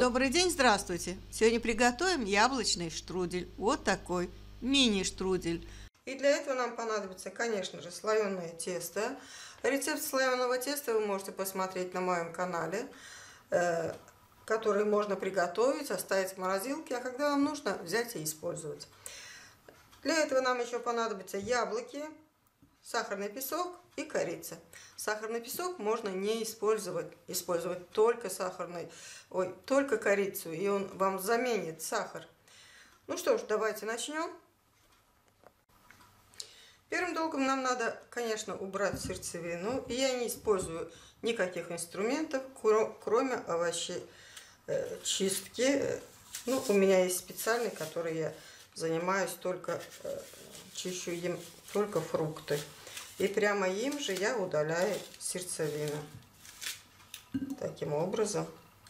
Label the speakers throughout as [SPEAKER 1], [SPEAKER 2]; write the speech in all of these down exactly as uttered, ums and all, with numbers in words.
[SPEAKER 1] Добрый день, здравствуйте! Сегодня приготовим яблочный штрудель. Вот такой мини-штрудель.
[SPEAKER 2] И для этого нам понадобится, конечно же, слоеное тесто. Рецепт слоеного теста вы можете посмотреть на моем канале, который можно приготовить, оставить в морозилке, а когда вам нужно, взять и использовать. Для этого нам еще понадобятся яблоки, сахарный песок и корица. Сахарный песок можно не использовать, использовать только сахарный, ой, только корицу, и он вам заменит сахар. Ну что ж, давайте начнем. Первым долгом нам надо, конечно, убрать сердцевину, и я не использую никаких инструментов, кроме овощей чистки. Ну, у меня есть специальный, который я занимаюсь только, чищу им только фрукты. И прямо им же я удаляю сердцевину. Таким образом.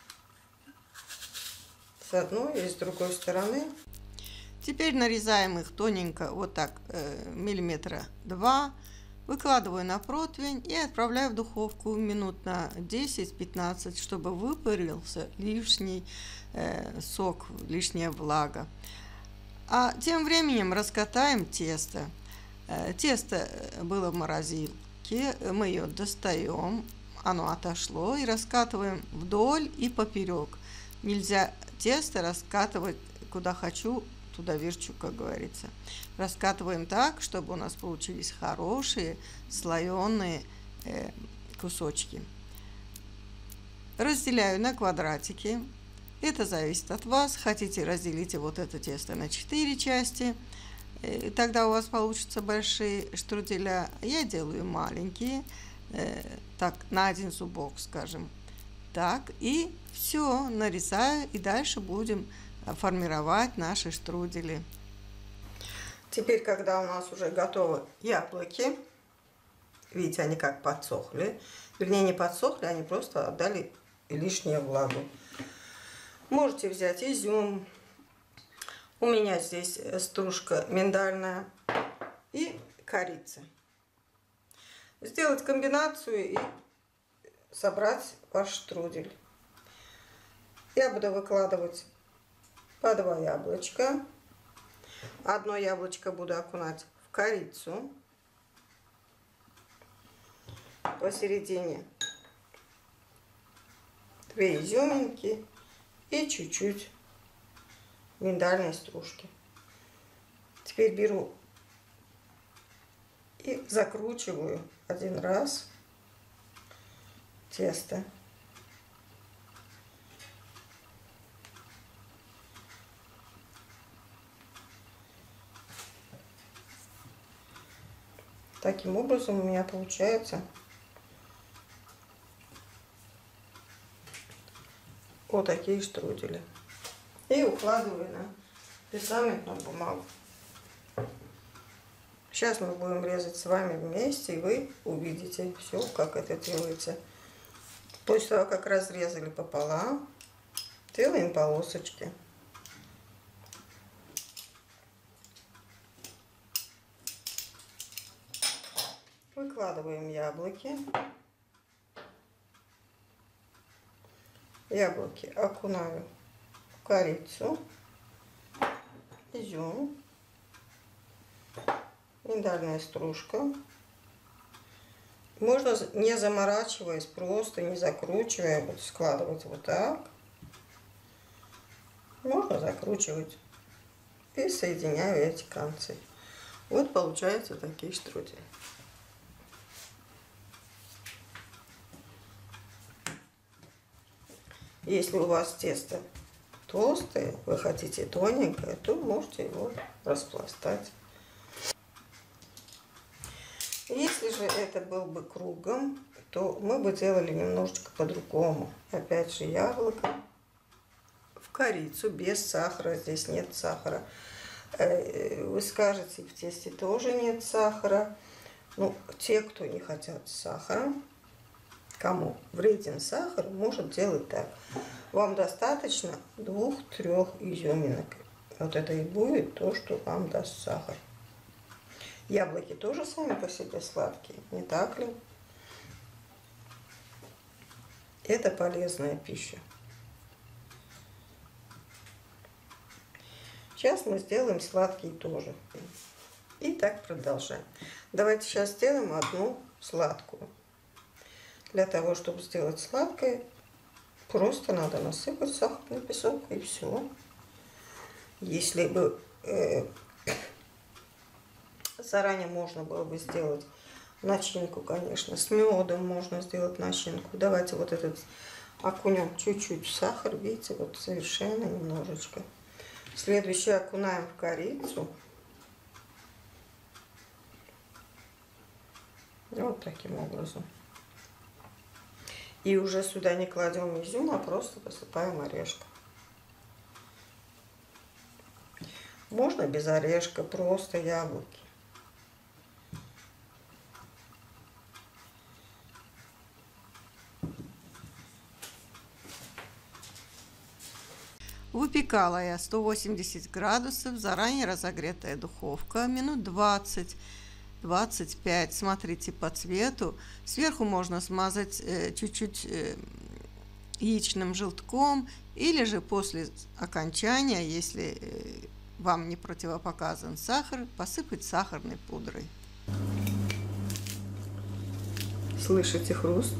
[SPEAKER 2] С одной и с другой стороны.
[SPEAKER 1] Теперь нарезаем их тоненько, вот так, миллиметра два. Выкладываю на противень и отправляю в духовку минут на десять-пятнадцать, чтобы выпарился лишний э, сок, лишняя влага. А тем временем раскатаем тесто. Тесто было в морозилке, мы ее достаем, оно отошло, и раскатываем вдоль и поперек. Нельзя тесто раскатывать куда хочу, туда верчу, как говорится. Раскатываем так, чтобы у нас получились хорошие слоеные э, кусочки. Разделяю на квадратики. Это зависит от вас. Хотите, разделите вот это тесто на четыре части. Тогда у вас получатся большие штруделя. Я делаю маленькие, э, так, на один зубок, скажем. Так, и все, нарезаю, и дальше будем формировать наши штрудели.
[SPEAKER 2] Теперь, когда у нас уже готовы яблоки, видите, они как подсохли. Вернее, не подсохли, они просто отдали лишнюю влагу. Можете взять изюм. У меня здесь стружка миндальная и корица. Сделать комбинацию и собрать ваш штрудель. Я буду выкладывать по два яблочка. Одно яблочко буду окунать в корицу. Посередине две изюминки и чуть-чуть миндальной стружки. Теперь беру и закручиваю один раз тесто. Таким образом у меня получается вот такие штрудели. И укладываю на пергаментную бумагу. Сейчас мы будем резать с вами вместе, и вы увидите все, как это делается. После того, как разрезали пополам, делаем полосочки. Выкладываем яблоки. Яблоки окунаю в корицу, изюм, миндальная стружка. Можно, не заморачиваясь, просто не закручивая, вот складывать вот так. Можно закручивать и соединяю эти концы. Вот получаются такие штрудели. Если у вас тесто толстое, вы хотите тоненькое, то можете его распластать. Если же это был бы кругом, то мы бы делали немножечко по-другому. Опять же, яблоко в корицу, без сахара, здесь нет сахара. Вы скажете, в тесте тоже нет сахара. Ну, те, кто не хотят сахара, кому вреден сахар, может делать так. Вам достаточно двух-трех изюминок. Вот это и будет то, что вам даст сахар. Яблоки тоже сами по себе сладкие, не так ли? Это полезная пища. Сейчас мы сделаем сладкий тоже. И так продолжаем. Давайте сейчас сделаем одну сладкую. Для того, чтобы сделать сладкое, просто надо насыпать сахарный песок и все. Если бы э, заранее можно было бы сделать начинку, конечно, с медом можно сделать начинку. Давайте вот этот окунем чуть-чуть в сахар, видите, вот совершенно немножечко. Следующее окунаем в корицу. Вот таким образом. И уже сюда не кладем изюм, а просто посыпаем орешком. Можно без орешка, просто яблоки.
[SPEAKER 1] Выпекала я сто восемьдесят градусов, заранее разогретая духовка, минут двадцать двадцать пять. Смотрите по цвету. Сверху можно смазать чуть-чуть э, э, яичным желтком, или же после окончания, если э, вам не противопоказан сахар, посыпать сахарной пудрой.
[SPEAKER 2] Слышите хруст?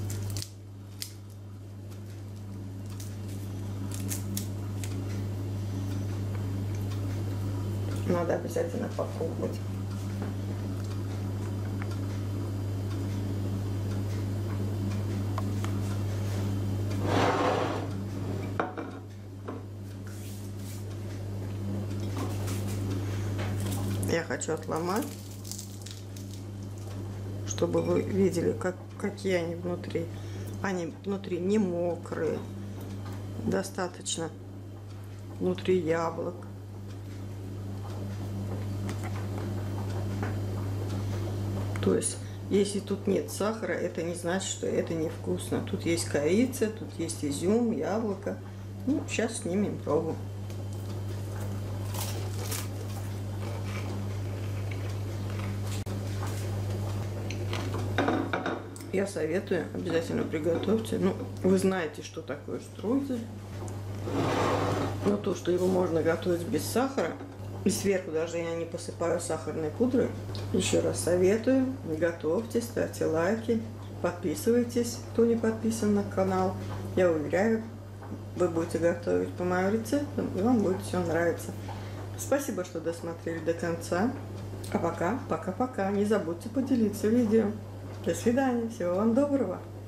[SPEAKER 2] Надо обязательно попробовать. Я хочу отломать, чтобы вы видели, как, какие они внутри. Они внутри не мокрые, достаточно внутри яблок. То есть, если тут нет сахара, это не значит, что это невкусно. Тут есть корица, тут есть изюм, яблоко. Ну, сейчас снимем пробу. Я советую, обязательно приготовьте. Ну, вы знаете, что такое штрудзель. Но то, что его можно готовить без сахара, и сверху даже я не посыпаю сахарной пудрой. Еще раз советую, готовьте, ставьте лайки, подписывайтесь, кто не подписан на канал. Я уверяю, вы будете готовить по моим рецептам, и вам будет все нравиться. Спасибо, что досмотрели до конца. А пока, пока-пока. Не забудьте поделиться видео. До свидания. Всего вам доброго.